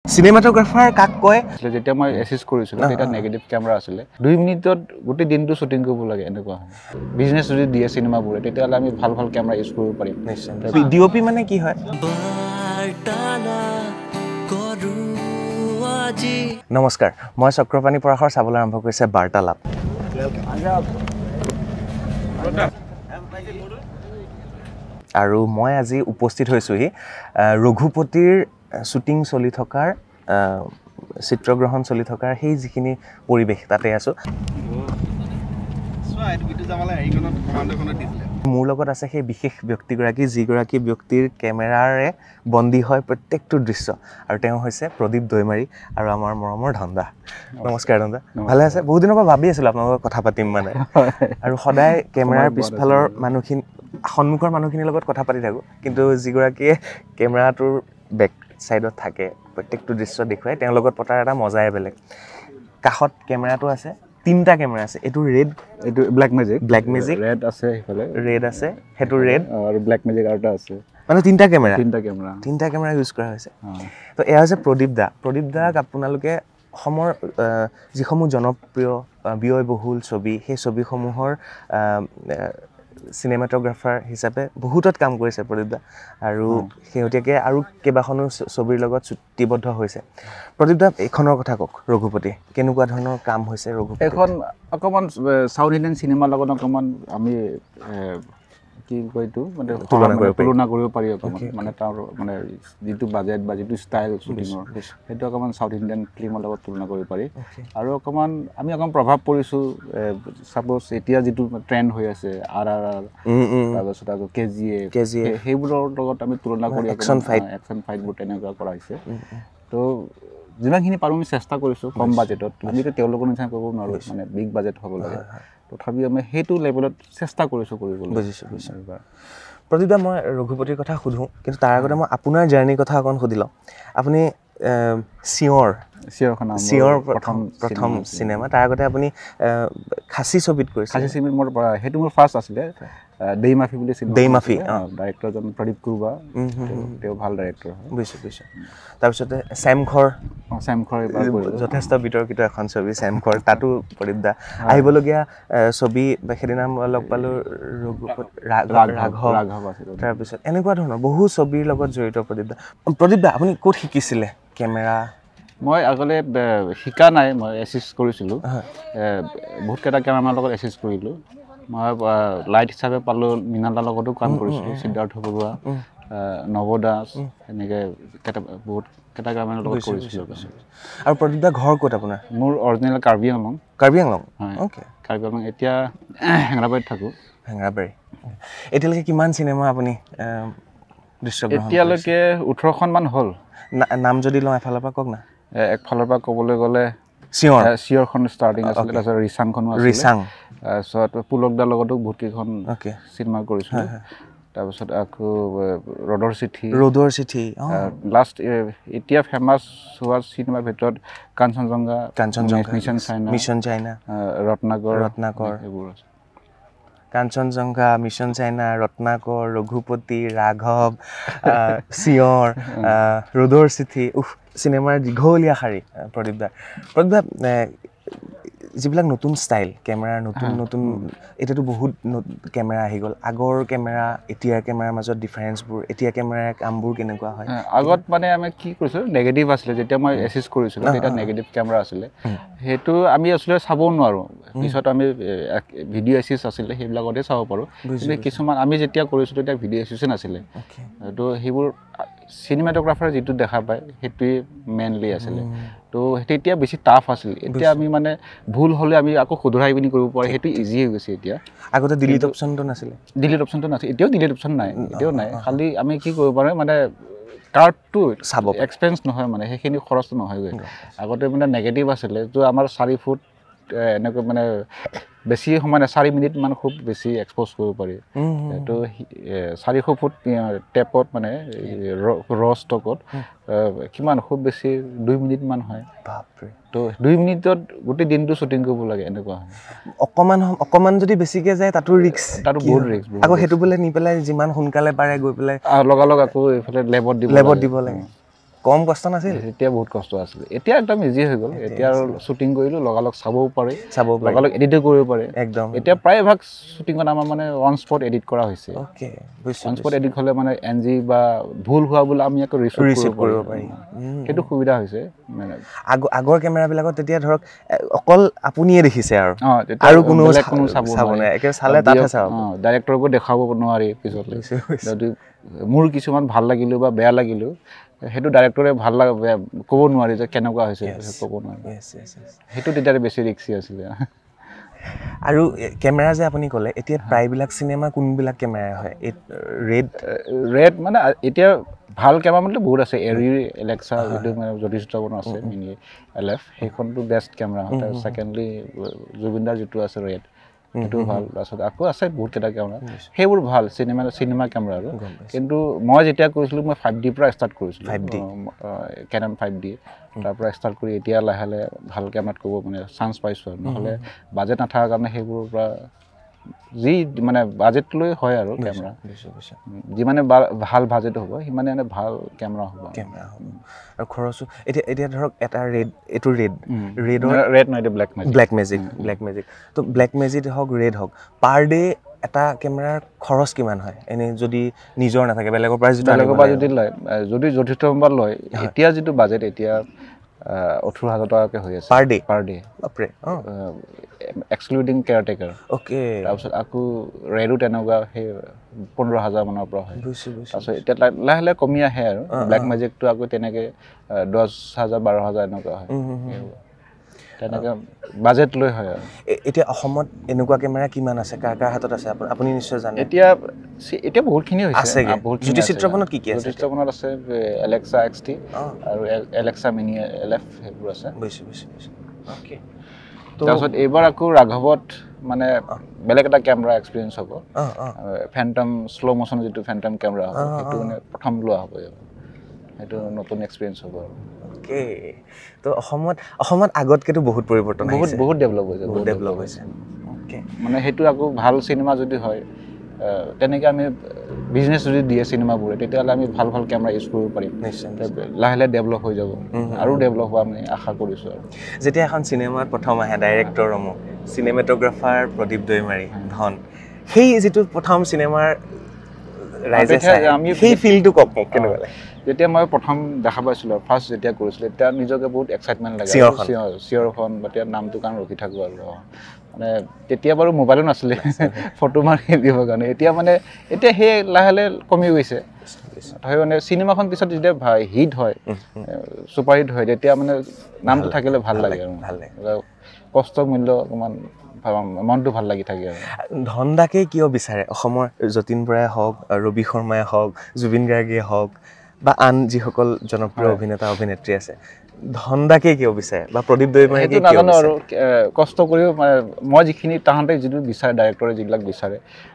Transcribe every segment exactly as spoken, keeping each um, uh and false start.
Cinematographer কাক কয় যেতিয়া মই এচিষ্ট কৰিছিলোঁ তেতিয়া নেগেটিভ কেমেৰা আছিলে দুই মিনিটত গোটেই দিনটো শ্বুটিং কৰিব লাগে এনেকুৱা হয় বিজনেছ যদি দিয়ে চিনেমাবোৰে তেতিয়াহ'লে আমি ভাল ভাল কেমেৰা ইউজ কৰিব পাৰিম নিশ্চয় ডি অ' পি মানে কি হয় নমস্কাৰ মই চক্ৰপাণী পৰাশৰ চাবলৈ আৰম্ভ কৰিছে বাৰ্তালাপ আৰু মই আজি উপস্থিত হৈছোহি ৰঘুপতিৰ শ্বুটিং চলি থকাৰ চিত্ৰগ্ৰহণ চলি থকাৰ সেই যিখিনি পৰিৱেশ তাতে আছোঁ মোৰ লগত আছে সেই বিশেষ ব্যক্তিগৰাকী যিগৰাকী ব্যক্তিৰ কেমেৰাৰে বন্দী হয় প্ৰত্যেকটো দৃশ্য আৰু তেওঁ হৈছে প্ৰদীপ দৈমাৰী আৰু আমাৰ মৰমৰ ধন্দা নমস্কাৰ ধন্দা ভালে আছে বহুত দিনৰ পৰা ভাবি আছিলোঁ আপোনাৰ লগত কথা পাতিম মানে আৰু সদায় কেমেৰাৰ পিছফালৰ মানুহখিনি সন্মুখৰ মানুহখিনিৰ লগত কথা পাতি থাকোঁ কিন্তু যিগৰাকীয়ে কেমেৰাটোৰ বেক ছাইডত থাকে প্ৰত্যেকটো দৃশ্য দেখুৱাই তেওঁৰ লগত পতাৰ এটা মজাই বেলেগ কাষত কেমেৰাটো আছে তিনিটা কেমেৰা আছে এইটো ৰেড এইটো black magic black magic red আছে সেইফালে ৰেড আছে সেইটো ৰেড আৰু ব্লেক মেজিক আৰু এটা আছে মানে তিনিটা কেমেৰা তিনিটা কেমেৰা তিনিটা কেমেৰা ইউজ কৰা হৈছে তো এয়া হৈছে প্ৰদীপ দা প্ৰদীপ দাক আপোনালোকে অসমৰ যিসমূহ জনপ্ৰিয় ব্যয়বহুল ছবি সেই ছবিসমূহৰ চিনেমাটোগ্ৰাফাৰ হিচাপে বহুতত কাম কৰিছে প্ৰদীপ দা আৰু শেহতীয়াকৈ আৰু কেইবাখনো ছবিৰ লগত চুক্তিবদ্ধ হৈছে প্ৰদীপ দা এইখনৰ কথা কওক ৰঘুপতি কেনেকুৱা ধৰণৰ কাম হৈছে ৰঘুপতি এখন অকণমান চাউথ ইণ্ডিয়ান চিনেমাৰ লগত অকণমান আমি কি কয় এইটো মানে তুলনা কৰিব পাৰি অকণমান মানে তাৰ মানে যিটো বাজেট বা যিটো ষ্টাইল শ্বুটিঙৰ সেইটো অকণমান চাউথ ইণ্ডিয়ান ফিল্মৰ লগত তুলনা কৰিব পাৰি আৰু অকণমান আমি অকণমান প্ৰভাৱ পৰিছোঁ ছাপ'জ এতিয়া যিটো ট্ৰেণ্ড হৈ আছে আৰ আৰ আৰ তাৰপাছত আকৌ কে জি এ কে জি এ সেইবোৰৰ লগত আমি তুলনা কৰি একশ্যন ফাইট একশ্যন ফাইটবোৰ তেনেকুৱা কৰা হৈছে তো যিমানখিনি পাৰোঁ আমি চেষ্টা কৰিছোঁ কম বাজেটত আমিতো তেওঁলোকৰ নিচিনা কৰিব নোৱাৰোঁ মানে বিগ বাজেট হ'ব লাগে তথাপি আমি সেইটো লেভেলত চেষ্টা কৰিছোঁ কৰিবলৈ বুজিছোঁ বুজিছোঁ প্ৰদীপ দা মই ৰঘুপতিৰ কথা সুধোঁ কিন্তু তাৰ আগতে মই আপোনাৰ জাৰ্ণিৰ কথা অকণ সুধি লওঁ আপুনি চিঞৰ চিঞৰখন চিঞৰ প্ৰথম প্ৰথম চিনেমা তাৰ আগতে আপুনি খাচী ছবিত কৰিছে খাচী ছবিত মোৰ সেইটো মোৰ ফাৰ্ষ্ট আছিলে দেই মাফি বুলি চিনেমা দেই মাফি ডাইৰেক্টৰজন প্ৰদীপ কুৰুবা তেওঁ ভাল ডাইৰেক্টৰ হয় বুজিছোঁ বুজিছোঁ তাৰপিছতে চেমখৰ চেমখৰ যথেষ্ট বিতৰ্কিত এখন ছবি চেমখৰ তাতো প্ৰদীপ দা আহিবলগীয়া ছবি সেইদিনা লগ পালোঁ ৰঘুপতি ৰাঘৱ ৰাঘৱ আছিল তাৰপিছত এনেকুৱা ধৰণৰ বহু ছবিৰ লগত জড়িত প্ৰদীপ দা প্ৰদীপ দা আপুনি ক'ত শিকিছিলে কেমেৰা মই আগতে শিকা নাই মই এচিষ্ট কৰিছিলোঁ বহুতকেইটা কেমেৰামানৰ লগত এচিষ্ট কৰিলোঁ মই লাইট হিচাপে পালোঁ মৃণালৰ লগতো কাম কৰিছিলোঁ সিদ্ধাৰ্থ বৰুৱা নৱ দাস এনেকৈ কেইটা বহুত কেইটা কেমেৰামানৰ লগত কৰিছিলোঁ আৰু প্ৰদীপ দা ঘৰ ক'ত আপোনাৰ মোৰ অৰিজিনেল কাৰ্বি আংলং কাৰ্বি আংলং হয় অ'কে কাৰ্বি আংলং এতিয়া হেঙেৰাবাৰীত থাকোঁ হেঙেৰাবাৰী এতিয়ালৈকে কিমান চিনেমা আপুনি দৃশ্যগ্ৰহণ এতিয়ালৈকে ওঠৰখনমান হ'ল নাম যদি লওঁ এফালৰ পৰা কওক না একফালৰ পৰা ক'বলৈ গ'লে চিঞৰ চিঞৰখন ষ্টাৰ্টিং আছিলে তাৰপিছত ৰিচাংখনো আছিলে ৰিচাং তাৰপিছত পুলকদাৰ লগতো বহুতকেইখন চিনেমা কৰিছিলোঁ তাৰপিছত আকৌ ৰ'দৰ চিঠি ৰ'দৰ চিঠি লাষ্ট এতিয়া ফেমাছ হোৱা চিনেমাৰ ভিতৰত Kanchanjangha Kanchanjangha Mission China Mission China Ratnakar Ratnakar এইবোৰ আছে কাঞ্চনজংঘা মিছন চাইনা ৰত্নাকৰ ৰঘুপতি ৰাঘৱ চিঞৰ ৰ'দৰ চিঠি উফ চিনেমাৰ দীঘলীয়া শাৰী প্ৰদীপ দা প্ৰদীপ দা যিবিলাক নতুন ষ্টাইল কেমেৰাৰ নতুন নতুন এতিয়াতো বহুত কেমেৰা আহি গ'ল আগৰ কেমেৰা এতিয়াৰ কেমেৰাৰ মাজত ডিফাৰেঞ্চবোৰ এতিয়া কেমেৰাৰ কামবোৰ কেনেকুৱা হয় আগত মানে আমি কি কৰিছিলোঁ নেগেটিভ আছিলে যেতিয়া মই এচিষ্ট কৰিছিলোঁ তেতিয়া নেগেটিভ কেমেৰা আছিলে সেইটো আমি আচলতে চাবও নোৱাৰোঁ পিছত আমি ভিডিঅ' এচিষ্ট আছিলে সেইবিলাকতে চাব পাৰোঁ কিন্তু কিছুমান আমি যেতিয়া কৰিছিলোঁ তেতিয়া ভিডিঅ' এচিষ্টে নাছিলে তো সেইবোৰ চিনেমাটোগ্ৰাফাৰে যিটো দেখা পায় সেইটোৱে মেইনলি আছিলে তো তেতিয়া বেছি টাফ আছিল এতিয়া আমি মানে ভুল হ'লে আমি আকৌ শুধৰাই পিনি কৰিব পাৰোঁ সেইটো ইজি হৈ গৈছে এতিয়া আগতে ডিলিট অপশ্যনটো নাছিলে ডিলিট অপশ্যনটো নাছিল এতিয়াও ডিলিট অপশ্যন নাই এতিয়াও নাই খালি আমি কি কৰিব পাৰোঁ মানে কাৰ্ডটো চাব এক্সপেঞ্চ নহয় মানে সেইখিনি খৰচটো নহয়গৈ আগতে মানে নেগেটিভ আছিলে তো আমাৰ চাৰি ফুট এনেকৈ মানে বেছি সময় নাই চাৰি মিনিটমান খুব বেছি এক্সপ'জ কৰিব পাৰি তো চাৰিশ ফুট টেপত মানে ৰ ষ্টকত কিমান খুব বেছি দুই মিনিটমান হয় তো দুই মিনিটত গোটেই দিনটো শ্বুটিং কৰিব লাগে এনেকুৱা হয় অকণমান অকণমান যদি বেছিকৈ যায় তাতো ৰিক্স তাতো বহুত ৰিক্স আকৌ সেইটো বোলে নি পেলাই যিমান সোনকালে পাৰে গৈ পেলাই লগালগ আকৌ এইফালে লেবত দিব লেবত দিব লাগে কম কষ্ট নাছিল তেতিয়া বহুত কষ্ট আছিল এতিয়া একদম ইজি হৈ গ'ল এতিয়া আৰু শ্বুটিং কৰিলোঁ লগালগ চাবও পাৰে চাব পাৰে লগালগ এডিটো কৰিব পাৰে একদম এতিয়া প্ৰায়ভাগ শ্বুটিঙত আমাৰ মানে অন স্পট এডিট কৰা হৈছে অ'কে বুজিছোঁ অন স্পট এডিট হ'লে মানে এন জি বা ভুল হোৱা বোলে আমি আকৌ ৰিচিভ কৰিব পাৰি সেইটো সুবিধা হৈছে মানে আগৰ কেমেৰাবিলাকত তেতিয়া ধৰক অকল আপুনিয়ে দেখিছে আৰু অঁ আৰু কোনো কোনো চাব নাই একে চালে তাতহে চাব অঁ ডাইৰেক্টৰকো দেখাব নোৱাৰি পিছলৈ যদি মোৰ কিছুমান ভাল লাগিলেও বা বেয়া লাগিলেও সেইটো ডাইৰেক্টৰে ভাল লাগে বেয়া ক'ব নোৱাৰি যে কেনেকুৱা হৈছে ক'ব নোৱাৰি সেইটো তেতিয়া বেছি ৰিক্সি আছিলে আৰু কেমেৰা যে আপুনি ক'লে এতিয়া প্ৰায়বিলাক চিনেমা কোনবিলাক কেমেৰা হয় ৰেড ৰেড মানে এতিয়া ভাল কেমেৰা মানে বহুত আছে এৰি এলেক্সা যিটো মানে যথেষ্ট আছে মিনি এল এফ সেইখনটো বেষ্ট কেমেৰা হয় ছেকেণ্ডলি জুবিনদাৰ যিটো আছে ৰেড সেইটো ভাল তাৰপিছত আকৌ আছে বহুত কেইটা কেমেৰা সেইবোৰ ভাল চিনেমা চিনেমা কেমেৰা আৰু কিন্তু মই যেতিয়া কৰিছিলোঁ মই ফাইভ ডিৰ পৰা ষ্টাৰ্ট কৰিছিলোঁ five D Canon five D তাৰ পৰা ষ্টাৰ্ট কৰি এতিয়া লাহে লাহে ভাল কেমেৰাত ক'ব মানে চান্স পাইছোঁ আৰু নহ'লে বাজেট নাথাকাৰ কাৰণে সেইবোৰৰ পৰা যি মানে বাজেট লৈ হয় আৰু কেমেৰা যিমানে ভাল বাজেট হ'ব সিমানে মানে ভাল কেমেৰা হ'ব কেমেৰা হ'ব আৰু খৰচো এতিয়া এতিয়া ধৰক এটা ৰেড এইটো ৰেড ৰেডৰ ৰেড নহয় এইটো black magic black magic black magic তো ব্লেক মেজিক হওক ৰেড হওক পাৰ ডে এটা কেমেৰাৰ খৰচ কিমান হয় এনেই যদি নিজৰ নাথাকে বেলেগৰ পৰা যিটো বেলেগৰ পৰা যদি লয় যদি যথেষ্ট নম্বৰ লয় এতিয়া যিটো বাজেট এতিয়া ওঠৰ হাজাৰ টকাকৈ হৈ আছে পাৰ ডে পাৰ ডে বাপৰে এক্সক্লুডিং কেয়াৰটেকাৰ অ'কে তাৰপিছত আকৌ ৰেডো তেনেকুৱা সেই পোন্ধৰ হাজাৰ মানৰ পৰা হয় বুজিছোঁ বুজিছোঁ তাৰপিছত এতিয়া লাহে লাহে কমি আহে আৰু ব্লেক মেজিকটো আকৌ তেনেকৈ দহ হাজাৰ বাৰ হাজাৰ এনেকুৱা হয় তেনেকৈ বাজেট লৈ হয় আৰু এতিয়া অসমত এনেকুৱা কেমেৰা কিমান আছে কাৰ কাৰ হাতত আছে আপুনি নিশ্চয় জানে এতিয়া এতিয়া বহুতখিনি হৈছে জ্যোতি চিত্ৰপণত কি কি আছে জ্যোতি চিত্ৰপণত আছে এলেক্সা এক্স টি আৰু এলেক্সা মিনি এল এফ সেইবোৰ আছে বুজিছোঁ বুজিছোঁ অ'কে তাৰপিছত এইবাৰ আকৌ ৰাঘৱত মানে বেলেগ এটা কেমেৰা এক্সপিৰিয়েঞ্চ হ'ব ফেণ্টম শ্ল' মোশ্যন যিটো ফেণ্টম কেমেৰা হ'ব সেইটো মানে প্ৰথম লোৱা হ'ব সেইটো নতুন এক্সপিৰিয়েঞ্চ হ'ব আৰু অ'কে তো অসমত অসমত আগতকৈতো বহুত পৰিৱৰ্তন বহুত বহুত ডেভেলপ হৈছে বহুত ডেভেলপ হৈছে অ'কে মানে সেইটো আকৌ ভাল চিনেমা যদি হয় তেনেকৈ আমি বিজনেছ যদি দিয়ে চিনেমাবোৰে তেতিয়াহ'লে আমি ভাল ভাল কেমেৰা ইউজ কৰিব পাৰিম নিশ্চয় লাহে লাহে ডেভেলপ হৈ যাব আৰু ডেভেলপ হোৱা আমি আশা কৰিছোঁ আৰু যেতিয়া এখন চিনেমাত প্ৰথম আহে ডাইৰেক্টৰ ৰমো চিনেমেট'গ্ৰাফাৰ প্ৰদীপ দৈমাৰী ধন সেই যিটো প্ৰথম চিনেমাৰ ৰাইজে আমি সেই ফিলটো কওক মোক কেনেকুৱা লাগে যেতিয়া মই প্ৰথম দেখা পাইছিলোঁ ফাৰ্ষ্ট যেতিয়া কৰিছিলোঁ তেতিয়া নিজকে বহুত এক্সাইটমেণ্ট লাগে চিঞৰখন বা তেতিয়া নামটো কাৰণে ৰখি থাকোঁ আৰু মানে তেতিয়া বাৰু মোবাইলো নাছিলে ফটো মাৰি দিবৰ কাৰণে এতিয়া মানে এতিয়া সেই লাহে লাহে কমি গৈছে হয় মানে চিনেমাখন পিছত যেতিয়া হিট হয় ছুপাৰ হিট হয় তেতিয়া মানে নামটো থাকিলে ভাল লাগে আৰু ভাল লাগে কষ্ট মূল্য অকণমান মনটো ভাল লাগি থাকে আৰু ধনদাকে কিয় বিচাৰে অসমৰ যতীন বৰাই হওক ৰবি শৰ্মাই হওক জুবিন গাৰ্গীয়ে হওক বা আন যিসকল জনপ্ৰিয় অভিনেতা অভিনেত্ৰী আছে ধনদাকে কিয় বিচাৰে বা প্ৰদীপ দৈমাৰীকে কিয় নাজানো আৰু কষ্ট কৰিও মানে মই যিখিনি তাহাঁতে যিটো বিচাৰে ডাইৰেক্টৰে যিবিলাক বিচাৰে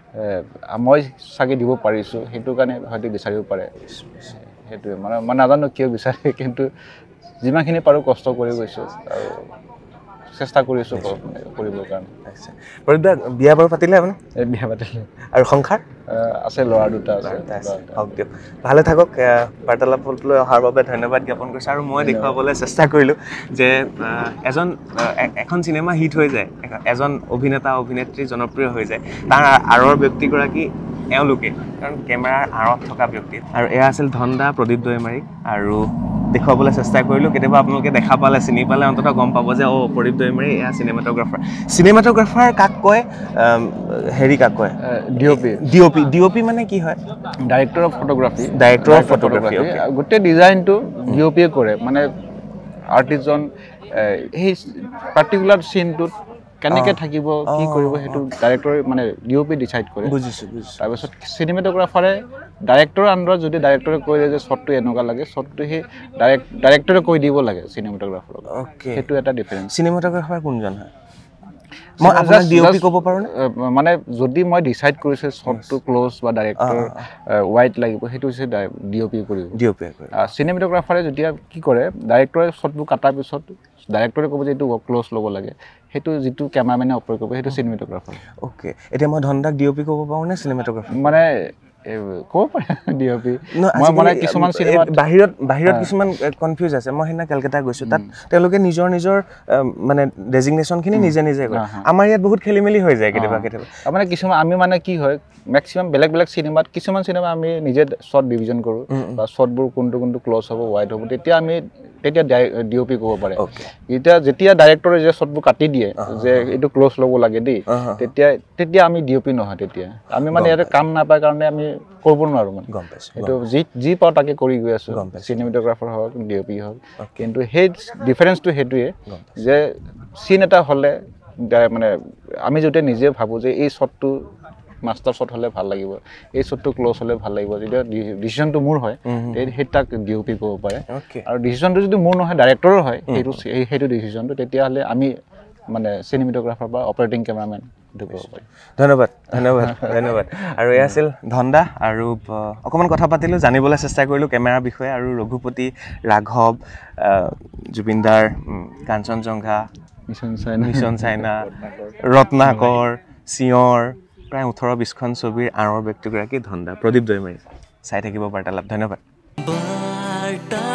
মই চাগে দিব পাৰিছোঁ সেইটো কাৰণে হয়তো বিচাৰিব পাৰে সেইটোৱে মানে মই নাজানো কিয় বিচাৰে কিন্তু যিমানখিনি পাৰোঁ কষ্ট কৰি গৈছোঁ আৰু চেষ্টা কৰিছোঁ কৰিবৰ কাৰণে প্ৰদীপ দা বিয়া বাৰু পাতিলে আপুনি বিয়া পাতিলে আৰু সংসাৰ আছে ল'ৰা দুটা আছে হওক দিয়ক ভালে থাকক বাৰ্তালাপলৈ অহাৰ বাবে ধন্যবাদ জ্ঞাপন কৰিছোঁ আৰু মই দেখুৱাবলৈ চেষ্টা কৰিলোঁ যে এজন এখন চিনেমা হিট হৈ যায় এজন অভিনেতা অভিনেত্ৰী জনপ্ৰিয় হৈ যায় তাৰ আঁৰৰ ব্যক্তিগৰাকী এওঁলোকে কাৰণ কেমেৰাৰ আঁৰত থকা ব্যক্তি আৰু এয়া আছিল ধনদা প্ৰদীপ দৈমাৰী আৰু দেখুৱাবলৈ চেষ্টা কৰিলোঁ কেতিয়াবা আপোনালোকে দেখা পালে চিনি পালে অন্ততঃ গম পাব যে অ' প্ৰদীপ দৈমাৰী এয়া চিনেমাট'গ্ৰাফাৰ চিনেমাট'গ্ৰাফাৰ কাক কয় হেৰি কাক কয় D O' P D O' P D O' P মানে কি হয় director of photography director of photography গোটেই ডিজাইনটো ডি অ' পিয়ে কৰে মানে আৰ্টিষ্টজন সেই পাৰ্টিকুলাৰ চিনটোত কেনেকৈ থাকিব কি কৰিব সেইটো ডাইৰেক্টৰে মানে ডি অ' পি ডিচাইড কৰে বুজিছোঁ বুজিছোঁ তাৰপিছত চিনেমেট'গ্ৰাফাৰে ডাইৰেক্টৰৰ আণ্ডাৰত যদি ডাইৰেক্টৰে কৈ দিয়ে যে শ্বটটো এনেকুৱা লাগে শ্বটটো সেই ডাইৰেক্ট ডাইৰেক্টৰে কৈ দিব লাগে চিনেমেট'গ্ৰাফাৰক অ'কে সেইটো এটা ডিফাৰেঞ্চ চিনেমেট'গ্ৰাফাৰ কোনজন হয় মই আপোনাক ডি অ' পি ক'ব পাৰোঁনে মানে যদি মই ডিচাইড কৰিছোঁ শ্বটটো ক্ল'জ বা ডাইৰেক্টৰ ৱাইড লাগিব সেইটো হৈছে ডি অ' পি কৰিব ডি অ' পি চিনেমেট'গ্ৰাফাৰে যেতিয়া কি কৰে ডাইৰেক্টৰে শ্বটবোৰ কটাৰ পিছত ডাইৰেক্টৰে ক'ব যে এইটো ক্ল'জ ল'ব লাগে সেইটো যিটো কেমেৰামেনে অপাৰেট কৰিব সেইটো চিনেমেট'গ্ৰাফাৰ অ'কে এতিয়া মই ধনদাক ডি অ' পি ক'ব পাৰোঁনে চিনেমেট'গ্ৰাফাৰ মানে ক'ব পাৰে ডিঅ'পি মই মানে কিছুমান চিনেমাত বাহিৰত বাহিৰত কিছুমান কনফিউজ আছে মই সেইদিনা কেলকাতা গৈছোঁ তাত তেওঁলোকে নিজৰ নিজৰ মানে ডেজিগনেশ্যনখিনি নিজে নিজে কৰে আমাৰ ইয়াত বহুত খেলি মেলি হৈ যায় কেতিয়াবা কেতিয়াবা মানে কিছুমান আমি মানে কি হয় মেক্সিমাম বেলেগ বেলেগ চিনেমাত কিছুমান চিনেমা আমি নিজে শ্বৰ্ট ডিভিজন কৰোঁ বা শ্বৰ্টবোৰ কোনটো কোনটো ক্লজ হ'ব ৱাইড হ'ব তেতিয়া আমি তেতিয়া ডিঅ'পি ক'ব পাৰে এতিয়া যেতিয়া ডাইৰেক্টৰে যে শ্বৰ্টবোৰ কাটি দিয়ে যে এইটো ক্লজ ল'ব লাগে দেই তেতিয়া তেতিয়া আমি ডিঅ'পি নহয় তেতিয়া আমি মানে ইয়াতে কাম নাপায় কাৰণে আমি কৰিব নোৱাৰোঁ মানে গম পাইছোঁ এইটো যি যি পাওঁ তাকে কৰি গৈ আছোঁ চিনেমেটোগ্ৰাফাৰ হওক ডিঅ'পি হওক কিন্তু সেই ডিফাৰেঞ্চটো সেইটোৱে যে চিন এটা হ'লে মানে আমি যেতিয়া নিজে ভাবোঁ যে এই শ্বটটো মাষ্টাৰ শ্বট হ'লে ভাল লাগিব এই শ্বটটো ক্লজ হ'লে ভাল লাগিব যেতিয়া ডিচিশ্যনটো মোৰ হয় সেই তাক ডিঅ'পি ক'ব পাৰে আৰু ডিচিশ্যনটো যদি মোৰ নহয় ডাইৰেক্টৰৰ হয় সেইটো সেইটো ডিচিশ্যনটো তেতিয়াহ'লে আমি মানে চিনেমেটোগ্ৰাফাৰ বা অপাৰেটিং কেমেৰামেন এইটো ক'ব পাৰি ধন্যবাদ ধন্যবাদ ধন্যবাদ আৰু এয়া আছিল ধন্দা আৰু অকণমান কথা পাতিলোঁ জানিবলৈ চেষ্টা কৰিলোঁ কেমেৰাৰ বিষয়ে আৰু ৰঘুপতি ৰাঘৱ জুবিনদাৰ Kanchanjangha Mission China Mission China Ratnakar চিঞৰ প্ৰায় ওঠৰ বিছখন ছবিৰ আঁৰৰ ব্যক্তিগৰাকী ধন্দা প্ৰদীপ দৈমাৰী চাই থাকিব বাৰ্তালাপ ধন্যবাদ।